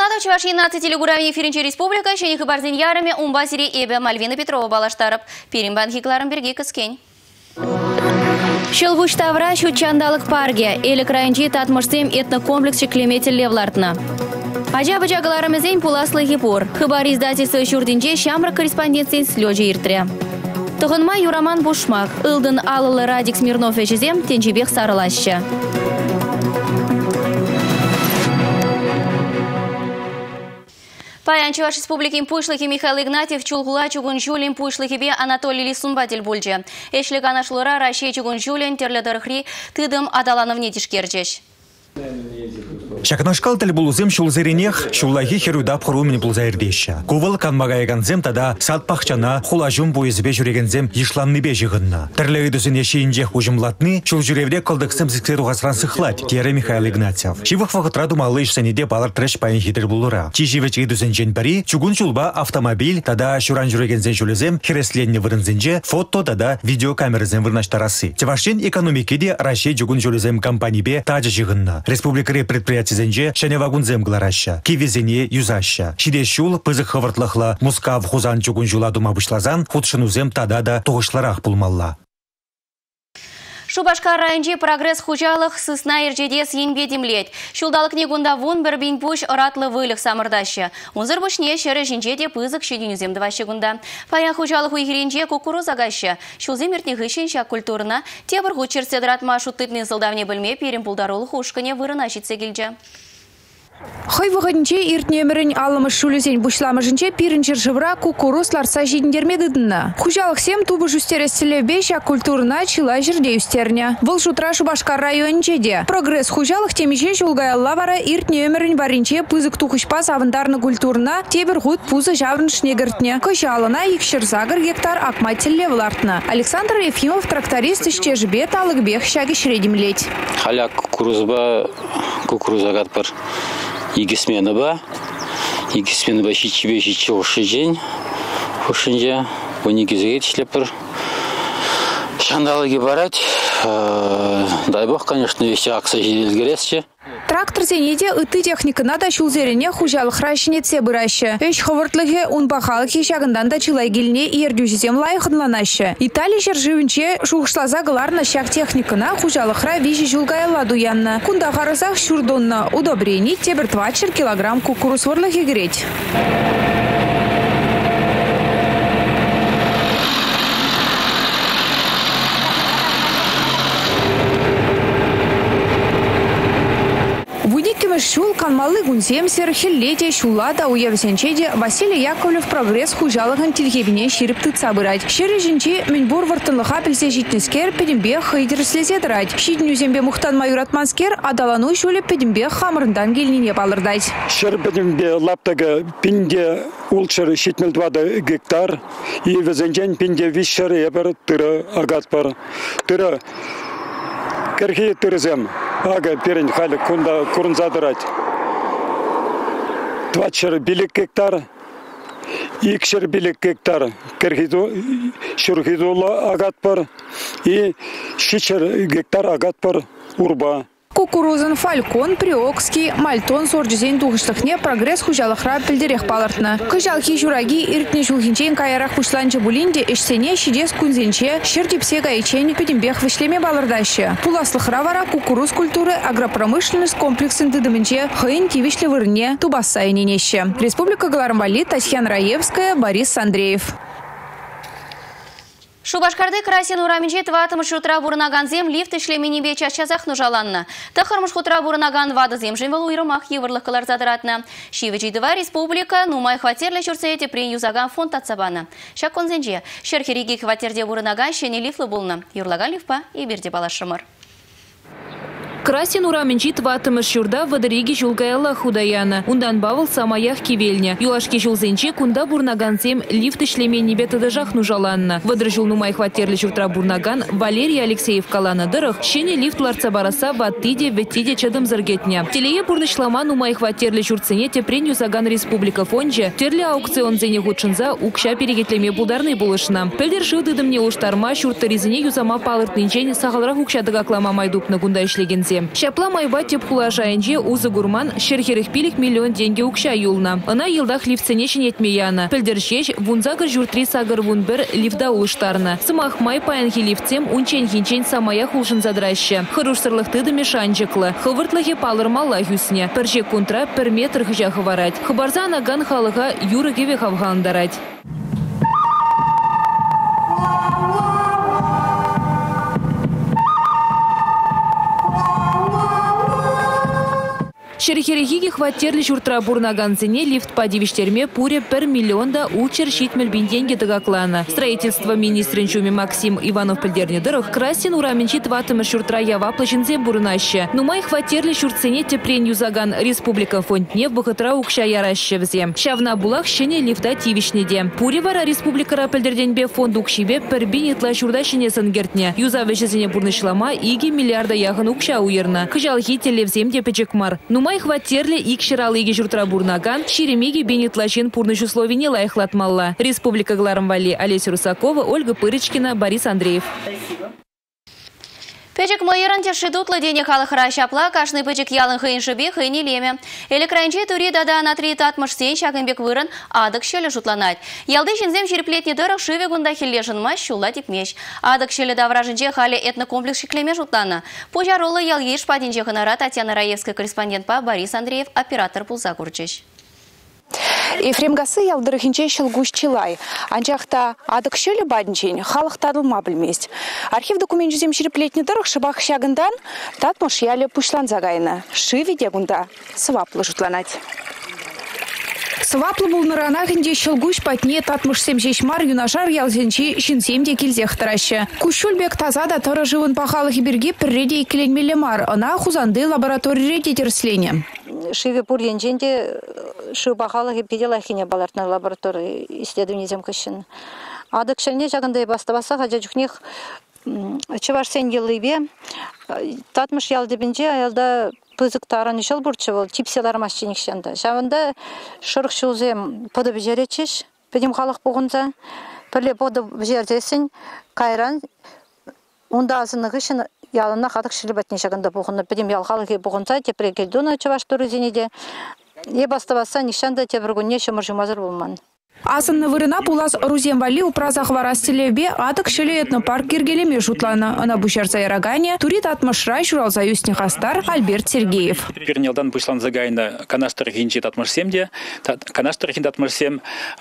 Пулада Чуваши нации телегуравни эфиринче республика, шених и барзин ярами, умбасири эбе Мальвина Петрова балаштарып, перимбан хикларым берге кыскень. Шылгуш тавра чандалык парге, элек райончи татмышсем этнокомплекс клеметел левлартна. Ажа-бачагаларымызен пуласлы хипур. Хыбар издательство шурдинче шамра корреспонденцин слёжи иртре. Тұғынма Юраман Бушмак, ылдын алылы Радик Смирнов эчизем тенчебек сарылашы. Паян Чуваш республикин пушлыхи Михаил Игнатьев чулгула чугун жулин пушлыхибе Анатолий Лисунбатель бульже. Эшлек анашлыра Рашей чугун жулин терлядырхри тыдым адалановне тишкерчеш. Шакнашкал тель булузем шулзеренех шуллахи херудап хурумин булзаирдеща. Кувал канмагаяган тада сад пахчана хулажум буизбе жүрегензем ишланны бежигынна. Терлегидусин ешиинжех ужимлатны шулжуревде калдыксым зиксеру гасрансыхлать тере Михаил Игнатьев. Шивых вахытраду малыш сенеде балар треш паян хитер булура. Чиживечи идусен пари чугун чулба автомобиль тада шуран жүрегензен шулезем хересленне вырынзенже фото тада видеокамерызен вырнаштарасы. Чавашин экономикиде Рашей чугун шулезем компанибе тажа жигынна. Республикаре предприятие зенже шане вагунзем глараща, кивизене юзаща. Шиде шул пызык хывыртлыхла мускав хузан чугун жула дума бушлазан худшынузем тадада тоғышларах пулмалла. Шубашкар райончи прогресс хужалых сысна иржедес енбедемлет. Шулдалық негунда вон бір бинпуш ыратлы вылық самырдашы. Унзыр бушне шері жинжеде пызык шеденюзем двашы гунда. Паян хужалық уйгеренче кукурузагаща. Шулзем иртнехышен шак культурна. Тебір хучер седратма шуттытны сылдавне білме перем пулдарулы хушкане вырынашитсе келже. Хай вағынче иртнемерін алымыш шулезен бұшламышынче пирінчер жывра кукуруслар сажидіндермедідіні. Хужалық сем тубы жүстерестілебе шак культурна чила жерде үстерне. Бұл шутра Шубашкар районче де. Прогресс хужалық темеше жулгаялла бара иртнемерін баринче пызык тухышпа савындарны культурна тебір ғуд пузы жаврын шнегіртне. Кышалына екшір загыр гектар акмателле влартны. Александр Ефимов тракторист ішче жбе талықбех шаги шредимлеть. Халя кукурузагат бар. Егесмені ба шичі ошы жен. Ошынжа 12-ге шлепір. Шандалыге барать. Дай бог, конечно, вещи акса жеделгересче. Трактор зенеде ыты техникына да шулзерене хужалық рашинетсе бұрашы. Өш ховыртлығы унбақалығы шағындан да чылай келіне ердюжізем лайықынланашы. Италия жерживінче шуғышлаза ғыларна шақ техникына хужалықра вижі жылғайла дуянна. Кунда қарызақ шурдонна удобрени тебір 20 килограмм кукуруз варлығы греть. Шул канмалы гунземсер хиллете шулада уявсенчеде Василий Яковлев прогресс хужалығын тилгебіне шеріп тытса бұрайд. Шері жінче мінбор вартынлыға пілсе житнескер педімбе хайдер слезедірайд. Шидін үзембе мұқтан майуратманскер адалану шөлі педімбе хамырындан келініне балырдайд. Шер педімбе лаптығы пинде улчыры 72 гектар, и везенчен пинде вишшары ебір түрі агат бар. Түрі керхи түрізем. Ага, перен халі күнда күрін задырать. 20 билік гектар, 2 билік гектар шүрхидулы агат бар, и 6 гектар агат бар урба. Кукурузын фалькон, приокский, мальтон сорджизен тухыштықне прогресс хужалықра пілдерек балыртны. Кыжалхи жураги иртне жулхинчен каярах пушланчы булинде эшсене шидес күнзенче шертипсе гайчен педимбех вишлеме балырдашы. Пуласлықра вара кукуруз культуры агропромышленность комплексын тыдымынче хыйын тивишлі вырне тубассайненеше. Республика Галармбали, Татьяна Раевская, Борис Андреев. Шубашкарды красен ураминче тватымыш шутра бурнаган зем лифт ишлемени беча чазах нужаланна. Тахармыш хутра бурнаган вады земжен вал уйрымах еврлых калар задыратна. Шивичидова республика нумай хватерле чурсете при юзаган фонд атсабана. Шакон зенже, шерхериги хватерде бурнаган шене лифлы булна. Юрлаган лифпа и берде балашымыр. Красин ураменчи тватымыш шурда вадыриги жулгаялла худаяна. Ундан бавыл самаях кивельня. Юлашки жулзенче кунда бурнагансем лифт ишлемени бетадажах нужаланна. Вадыр жулнумай хватерлі шуртра бурнаган Валерий Алексеев калана дырых. Шене лифт ларца бараса ваттиде ветиде чадым зыргетня. Телее бурнышлама нумай хватерлі шуртсене тепрен юзаган республика фонже. Терли аукцион зене гудшынза укша перегетлеме бударный булышна. Пелдер шылдыдымне уштарма шурттаризине юзама палыртнинчен сағалрах укшадыгаклама майдупны гунда ишлеген візем. Шапла майба теп хулажайынже узы гурман шерхерих миллион деньги укша юлна. Она елдах лифтсене шинетмеяна. Пілдершеш вунзагыр журтри сагыр вунбер лифта улыштарна. Сымах май паянхи лифтсем унчен хинчен самая хулшын задраща. Хырушсырлыхты да мешанчыклы. Хывыртлыхе палырмалла хюсне. Перже контра per метр хыжа хыварать. Хыбарза наган халыға юрыгеве хавгандарать. Шерхерехиги хваттерли журтра бурнаганцене лифт падивиштерме пуре per миллионда учер шитмель бинтенге дыгаклана. Строительство министринчуми Максим Иванов пельдернедырых красин ураменчит ватымыр журтра ява плачинзе бурнаще. Нумай хваттерли журтсене тепрен юзаган республика фонтне в бахытра укша яращевзе. Шавна булах щене лифта тивишнеде. Пуре вара республикара пельдерденбе фонд укшибе per бинетла журда щене сангертне. Юзавешезене бурнышлама иги миллиарда яхын укша уерна. Хыжалхи телевземде печекмар. Нумай хваттерли икширалыги журтра бурнаган, ширемеги бенетлачен пурныш условине лайхлатмалла. Республика Гларамвали, Олеся Русакова, Ольга Пырочкина, Борис Андреев. Печек майыран тершидутлы дене халыхра шапла, кашны печек ялын хыйын шыбе хыйни леме. Элекранче тури дада на 3 татмышсен шагынбек вырын адык шелі жутланать. Ялды жинзем шереплетне дырық шыве гунда хиллешін маш шула типмеш. Адык шелі давражынче хали этнокомплекс шеклеме жутлана. Пожаролы ял еш паденче хынара Татьяна Раевская, корреспондент па Борис Андреев, оператор пулза курчеш. Ефрем гасы ялдырыхинче шылгуш чилай. Анчахта адык шелі бадынчен халық тадылма білмест. Архив документ жүзем шереплетне дырық шыбақ шагындан татмыш ялі пушлан загайны. Шыве дегунда сваплы жутланать. Сваплы бұл нырана гінде шылгуш патне татмышсем жешмар юнашар ялзенчи шинсемде келзех таращы. Кушулбек тазада тары живын пахалы хиберге пірреде икіленмелі мар. Она хузанды лаборатории дедерслене. Шиве пурьенченде шыбахалы хипеделахине балартна лаборатории исследований земкышын. Адык шельне жагындай бастабаса хажажухнех чывашсен елыбе татмыш ялдебинже аялда пызык таран ишел бурчевал типселар машиникшенда. Шавында шырық шулзем подобы жеречеш, педем халық бұғынza, пірле подобы жердесін, кайран, онда азынығы шын ялына қадық шылы бәтіне шағында бұғынды, педем ял халығы бұғынza, тепре келдуна чываш турызенеде, е бастабаса нишанда тепіргүнне шымыржымазыр болман. Асынны вырына пулас Руземвали упразах варастелебе адык шеле этнопарк киргелеме жутлана. Ана бушарца ярагане турит атмышра журалза юсне хастар Альберт Сергеев. Пернелдан пушлан загайна канастр хинчит атмышсемде, канастр хинчит атмышсем,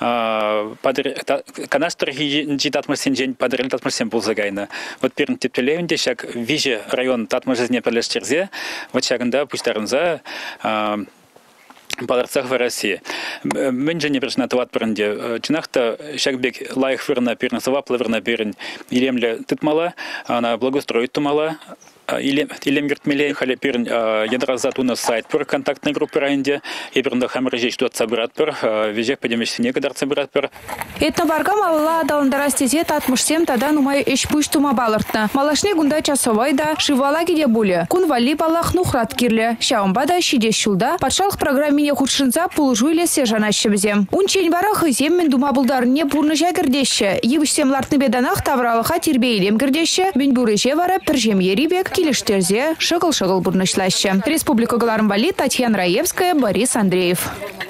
канастр хинчит атмышсем жень падрелит атмышсем пул загайна. Вот перн тептелевенде шак виже район татмышезне перлештерзе, вот шагында пуштарынза Паларцах в России. Мен же не пришна тават пранде. Чинахта шагбек лайх фирна пирна савапла верна пирн. Илемля тытмала, она благоустроит тумала. Илем гертмелей хали пирн ядразат у нас сайт пер контактной группы ранде. И пирнда хамрежей что собрат пер. Везде подемешь некодар собрат пер. Это варгам алла даландарастезе татмышсем тада нумай эшпуш тума балартна. Малашне гунда часовайда шивала гиде буле. Кун вали балах нухрат кирле. Шаумбада шидеш шулда. Патшалых программине худшинца пулжуйле сержанащебзе. Унчень варах изем мен дума булдар не бурны жагердеще. Евштем лартны беданах тавралыха тирбейлем гердеще. Мен бурыже вара пержем ерибек килиштерзе шыгыл-шыгыл бурнышлаще. Республика Гларамвали, Татьяна Раевская, Борис Андреев.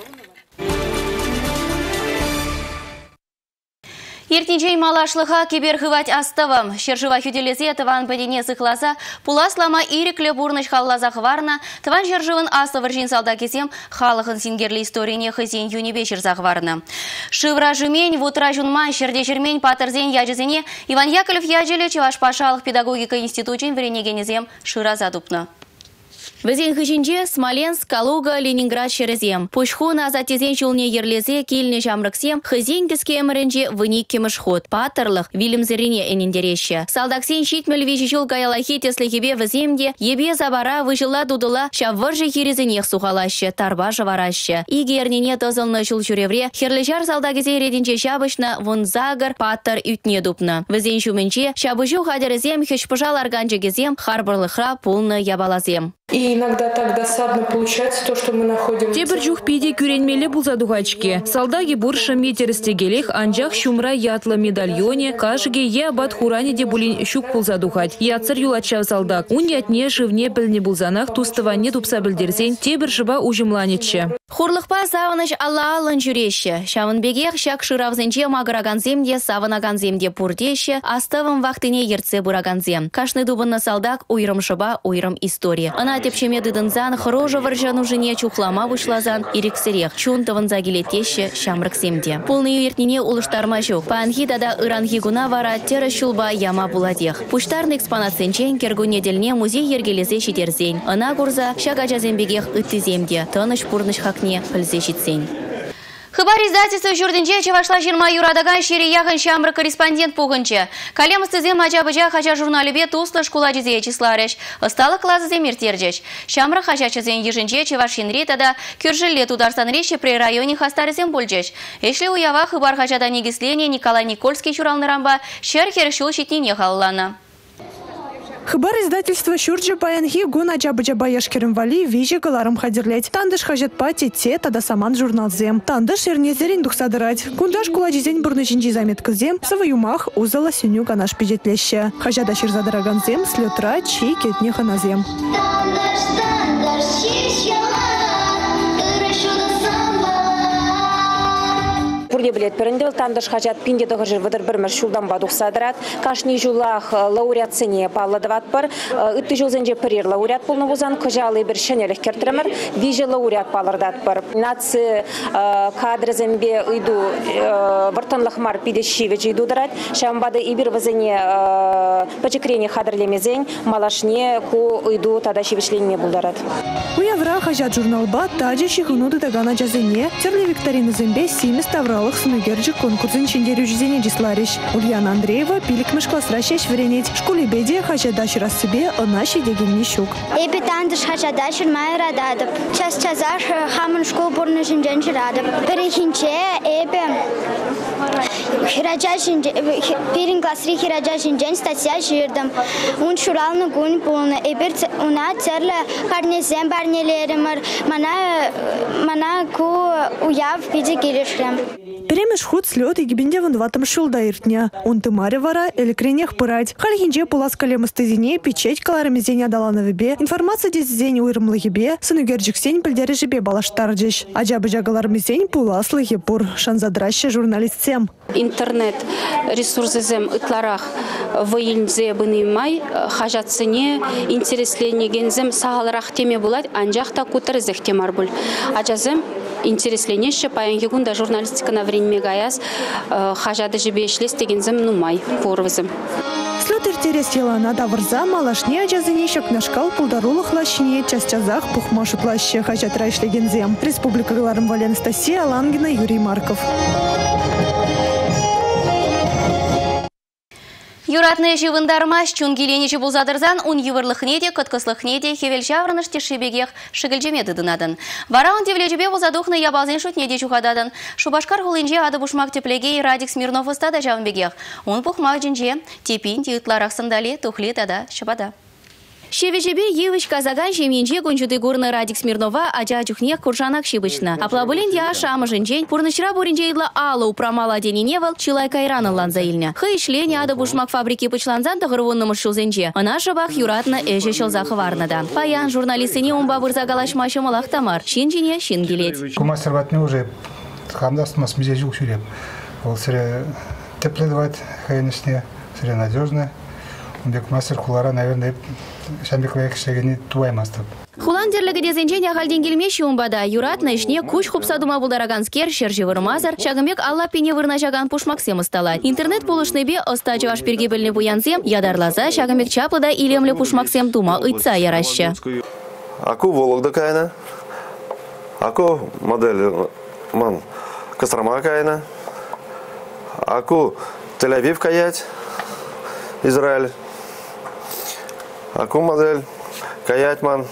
Ертничей малашлыха киберхывать астывым. Шержыва хюделезе тыван падене сыхласа, пуласлама ирекле бурныш халлаза хварна, тыван шержывын астывыр жин салда кезем халыхын сингерли историне хызен юнебе шерза хварна. Шывра жымень, вутра жунман, шерде жермень патырзен яжызене, Иван Яковлев яжеле Чеваш пашалық педагогика институтын вренегенезем шыра задупна. Везен хыжинже Смоленск, Калуга, Ленинград шерезем. Пушхуна затезен чулне ерлезе килне жамрыксем, хызен кескемеренже выник кемышход. Патырлых, вилимзерине энендереше. Салдаксен щитмель вижижул гаялахи теслихебе веземде, ебе забара выжила дудыла, шаввыржи хирезенех сухалаще, тарба жавараще. Игернине тозылны чул журевре, херлежар салдагезе рединче шабышна, вон загар, паттыр ütне дупна. Везен шуменче, шабыжу хадерезем, хешпыжал арганчегезем, харбырлыхра пулны ябалазем. И иногда так досадно получается то, что мы находим. Тебір жух пиде күренмелі бұлзадуғачке. Салдаги бұршы метерістегелек анжақ шумра ятлы медальоне, кажыге е абат хурани де булин шук бұлзадуғать. Яцыр юлачав салдак. Он ятне живне біліне бұлзанақ тустыванне тупса білдерзен тебір жыба ужымланетші. Хурлықпа савыныш алла алын жүреші. Шавынбегех шак шыравзенче магыраганземде савынаганземде пурдеші, астывым вақтыне ерце бураганзем. Кашны дубынны салдак уйрым шыба, уйрым история. Ана тепшеме дыдынзан, хырожы варжану жыне чухлама вышлазан, ирексерех, чунтывын загилетеші шамрыксемде. Полный уертнине улыштарма жук. Панхи дада ыранхи гуна вара тері шулба яма буладех. Пуштарны экспонатсенчен кергу неделне музей ергелезе шидерзен. Ана гурза шагажазембегех ыттыземде. Тыныш пурныш хакне пылзе шитсен. Хабар издательства жүрдінже чевашла 20 юрадаган шері яғын шамры корреспондент пуғынчы. Калемыстызем ачабыжа хача журналебе туслы шкула жезе числарыш. Осталы клазызе мертержеш. Шамры хачачызен ежінже чевашинре тада күржілле тударстанреші при районе хастарызен бөлжеш. Эшле уява хабар хачада негисление Николай Никольский журналнырамба шер хершул шитнине халлана. Хабар издательства Шурджи Паянхи гуна джабы-джаба яшкерім вали вижи галарым хадерлет. Тандыш хажатпа тете тада саман журналзем. Тандыш ернезерин духсадырать. Кундаш куладжизен бурны жинжи заметкызем, саваюмах узала сюню ганаш пиджетлеще. Хажада ширзадыраганзем, слетра чи кетне ханазем. Бурде билет перендел тандыш хажат пинде догажыр выдыр бір шулдан бадух садырат. Кашни жулах лауреат сене палладыват бар. Ытты жулзенже перер лауреат полны вузан кыжалы бір шенелих кертіремір. Виже лауреат палырдат бар. Наци кадрызембе ыйду вартанлых мар пидеши вече иду дырат. Шамбады ибир вазене пачекрене хадрлемезен малашне ку ыйду тада шивешление булдарат. Уявра хажат журналба таджи шихунуды дагана жазене. Терли викторины зембе сими ставралых сынугерджи конкурсын чендерю жизене жислариш. Ульяна Андреева пиликмыш классращеш вренеть. Школебеде хажадаш раз себе однаши дегенни щук. Эпи тандыш хажадаш май рададып. Час-часаш хамын школ бурны жинжен жирадып. Перехинче эпи пирин классри хираджа жинжен статья жирдым. Он шуралны гун полны. Эпир уна церлы парнезем барнелеримыр. Мана ку уяв пиде келешрем. Перемеш худ слет и гибенде вон ватам шулда иртня. Он тымаре вара или кренех пырать. Хальхинже пулас калемыстызине печать каларамезене дала на вебе. Информация дезень уйрымлы ебе. Сынугерджик сень пельдері жебе балаштарджиш. Аджабыжа галарамезень пулас лыгепур. Шанзадраща журналистсем. Интернет ресурсызем ытларах войынзе бынымай хажатсыне интересленегензем сағалырақ теме булать анжақта кутырызых темар бұл. Аджазем интересленеші паянги журналистика на время гаяз хажады жебе ешлес дегензем нумай порвызым. Слет интерес елана давырза малашне аджазыне шакнашкал пулдарулых лащине час-чазах пухмашут лаще хажат райшлегензем. Республика Галарым Вали Анастасия Алангина, Юрий Марков. Юратные живындармаш чунгеленечі бұлзадырзан он евырлықнеде, кыткыслықнеде хевел жаврыныште шебегех шыгілжемеді дынадын. Вара он девлежебе бұлзадухны ябалзен шутнеде чухададын. Шубашкар хулынже ады бұшмак теплеге Радик Смирнов ыстада жавынбегех. Он пухмак жинже тепин тиытларақ сындали тухле тада шыбада. Шевежебе евыч казаган жеминже гончуды горны Радик Смирнова аджа чухнех куржанак шибычна. Аплабулин яша амыжынжен пурнышра буринже идла ала упрамала дениневал чилай кайранын ланзаилня. Хы ишлени ады бушмак фабрики пычланзан тағырвоннымыш шулзенже. Ана шыбах юратна эже шылзахы варнада. Паян журналистыне умба бұрза галашмашы малах тамар. Шинжине шин келет. Кумастер ватны уже хамдастымас мизе жук шуреп. Ол сірі тепледывать хайнышне, сірі надежны. Бек мастер кулара, наверное, шамбеклайк шегени туаймастып. Хуландерлігі дезенжен яғалден келмеші умбада. Юратна ішне күш құпсадума бұлдараганскер шержі вырмазар, шағымбек алла пене вырна жаған пушмаксем ысталай. Интернет полышныбе ыста жаваш перге біліне бұянзем, ядарлаза шағымбек чаплыда илемлі пушмаксем тума ыйтса яраща. Аку Вологда кайна, аку модель ман Кострома кайна, аку Тель-Авив каять, Израиль. Аку модель Каятман,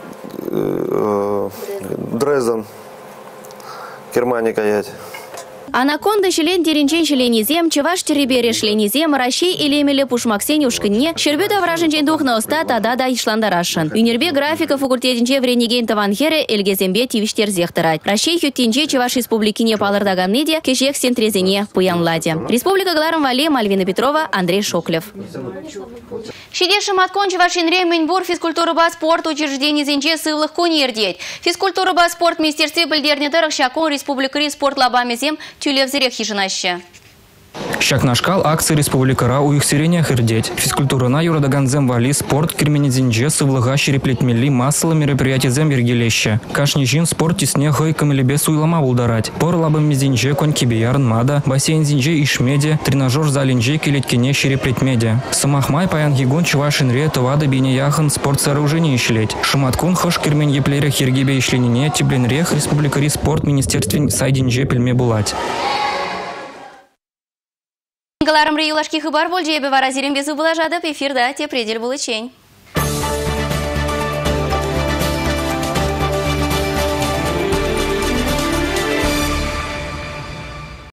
Дрезден, Германия каять. Анаконда шлен деренчен шленизем, чеваш теребере шленизем, Россия илемеле пушмаксен ушкынне, шербета враженчен духна оста тада да ишландарашын. Юнербе графика факультетинче вренеген таванхере элгезембе тивиштер зехтарать. Россия хюттинче чеваш республикине палырдагамнеде кешек сентрезене пуянладе. Республика Гларом Вале, Мальвина Петрова, Андрей Шоклев. Шидешим откончева шинремень бур физкультура спорт учреждений зенче сывлых кунердеть. Физкультура спорт министерстве бельдерне тарах шакон республикари спорт лабамезем тюлевзерех хижинаще. Щак нашкал акции республикара у их сирениях ирдеть. Физкультура на юрадаганзем вали спорт кирменезинже сывлыга шереплетмели массового мероприятия зем вергелеща. Кашнижин спорт тесне хойкам или без уйлама булдарать. Пор лабам мезинже коньки биярн мада, бассейн зинже ишмеде, тренажер залинже килеткине шереплетмеде. Самахмай паян гигон чувашин ре товада бине яхан спорт сооружение ишлеть. Шуматкун хош кирмен еплерях ергебе ишленине тибленрех республикари спорт министерстве сайдинже пельме булать. Галарым реюлашки хыбар бол жебе варазирим безу булажады, эфирда те предель булычень.